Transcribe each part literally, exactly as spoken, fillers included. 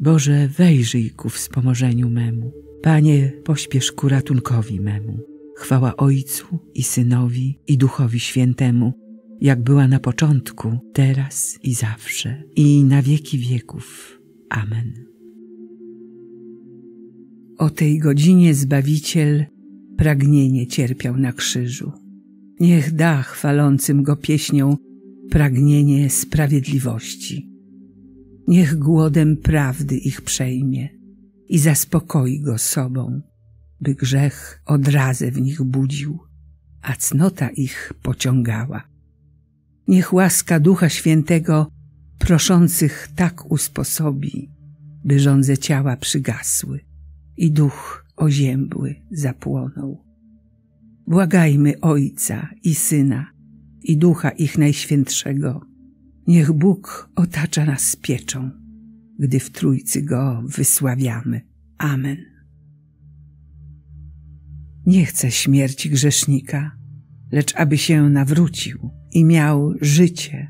Boże, wejrzyj ku wspomożeniu memu. Panie, pośpiesz ku ratunkowi memu. Chwała Ojcu i Synowi i Duchowi Świętemu, jak była na początku, teraz i zawsze, i na wieki wieków. Amen. O tej godzinie Zbawiciel pragnienie cierpiał na krzyżu. Niech da chwalącym Go pieśnią pragnienie sprawiedliwości. Niech głodem prawdy ich przejmie i zaspokoi Go sobą, by grzech odrazę w nich budził, a cnota ich pociągała. Niech łaska Ducha Świętego proszących tak usposobi, by żądze ciała przygasły i duch oziębły zapłonął. Błagajmy Ojca i Syna i Ducha ich Najświętszego. Niech Bóg otacza nas pieczą, gdy w Trójcy Go wysławiamy. Amen. Nie chcę śmierci grzesznika, lecz aby się nawrócił i miał życie.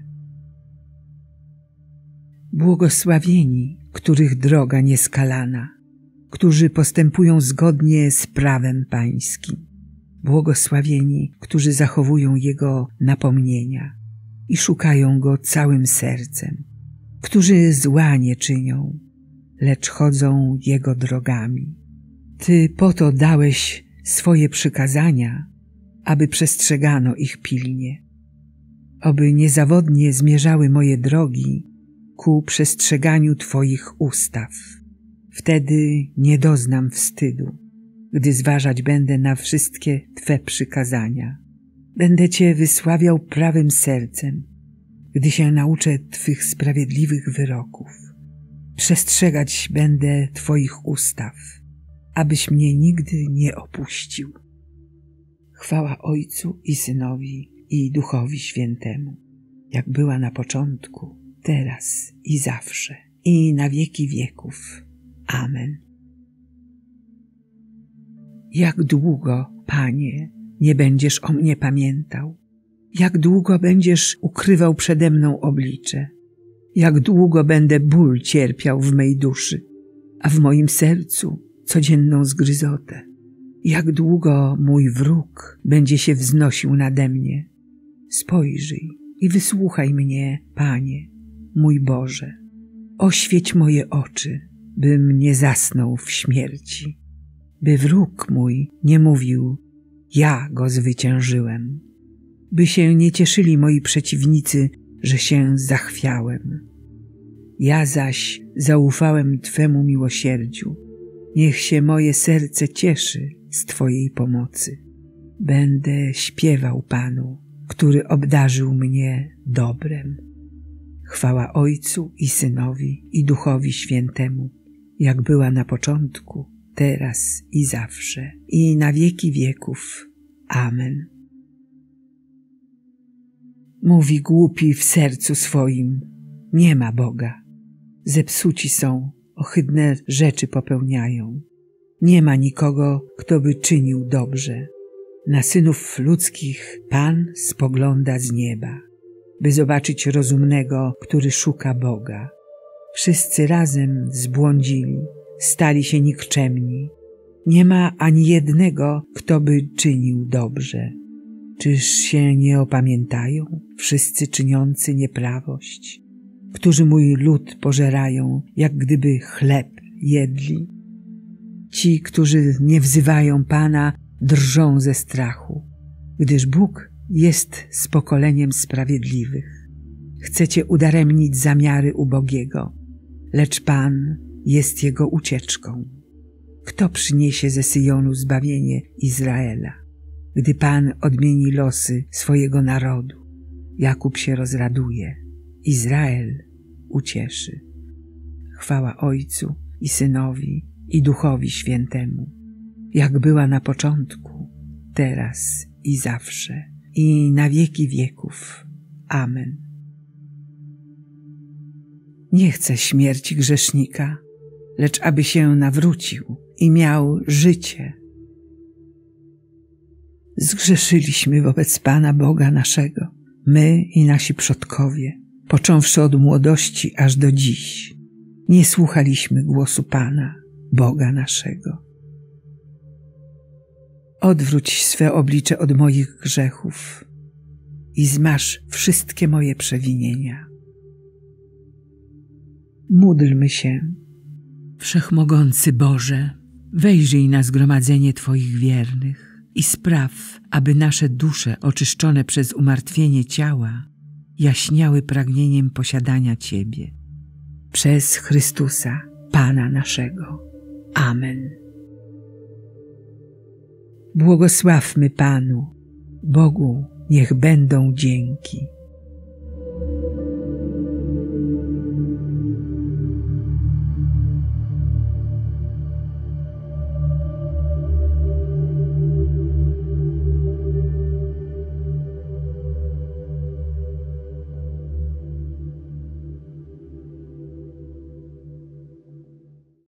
Błogosławieni, których droga nieskalana, którzy postępują zgodnie z prawem Pańskim. Błogosławieni, którzy zachowują Jego napomnienia i szukają Go całym sercem, którzy zła nie czynią, lecz chodzą Jego drogami. Ty po to dałeś swoje przykazania, aby przestrzegano ich pilnie. Oby niezawodnie zmierzały moje drogi ku przestrzeganiu Twoich ustaw. Wtedy nie doznam wstydu, gdy zważać będę na wszystkie Twe przykazania. Będę Cię wysławiał prawym sercem, gdy się nauczę Twych sprawiedliwych wyroków. Przestrzegać będę Twoich ustaw, abyś mnie nigdy nie opuścił. Chwała Ojcu i Synowi i Duchowi Świętemu, jak była na początku, teraz i zawsze, i na wieki wieków. Amen. Jak długo, Panie, nie będziesz o mnie pamiętał? Jak długo będziesz ukrywał przede mną oblicze? Jak długo będę ból cierpiał w mej duszy, a w moim sercu codzienną zgryzotę? Jak długo mój wróg będzie się wznosił nade mnie? Spojrzyj i wysłuchaj mnie, Panie, mój Boże. Oświeć moje oczy, bym nie zasnął w śmierci, by wróg mój nie mówił, ja go zwyciężyłem, by się nie cieszyli moi przeciwnicy, że się zachwiałem. Ja zaś zaufałem Twemu miłosierdziu. Niech się moje serce cieszy z Twojej pomocy. Będę śpiewał Panu, który obdarzył mnie dobrem. Chwała Ojcu i Synowi i Duchowi Świętemu, jak była na początku, teraz i zawsze, i na wieki wieków. Amen. Mówi głupi w sercu swoim, nie ma Boga. Zepsuci są, ohydne rzeczy popełniają. Nie ma nikogo, kto by czynił dobrze. Na synów ludzkich Pan spogląda z nieba, by zobaczyć rozumnego, który szuka Boga. Wszyscy razem zbłądzili, stali się nikczemni. Nie ma ani jednego, kto by czynił dobrze. Czyż się nie opamiętają wszyscy czyniący nieprawość, którzy mój lud pożerają, jak gdyby chleb jedli? Ci, którzy nie wzywają Pana, drżą ze strachu, gdyż Bóg jest z pokoleniem sprawiedliwych. Chcecie udaremnić zamiary ubogiego, lecz Pan jest jego ucieczką. Kto przyniesie ze Syjonu zbawienie Izraela, gdy Pan odmieni losy swojego narodu? Jakub się rozraduje, Izrael ucieszy. Chwała Ojcu i Synowi i Duchowi Świętemu, jak była na początku, teraz i zawsze, i na wieki wieków. Amen. Nie chcę śmierci grzesznika, lecz aby się nawrócił i miał życie. Zgrzeszyliśmy wobec Pana Boga naszego, my i nasi przodkowie, począwszy od młodości aż do dziś. Nie słuchaliśmy głosu Pana, Boga naszego. Odwróć swe oblicze od moich grzechów i zmaż wszystkie moje przewinienia. Módlmy się. Wszechmogący Boże, wejrzyj na zgromadzenie Twoich wiernych i spraw, aby nasze dusze oczyszczone przez umartwienie ciała jaśniały pragnieniem posiadania Ciebie. Przez Chrystusa, Pana naszego. Amen. Błogosławmy Panu, Bogu niech będą dzięki.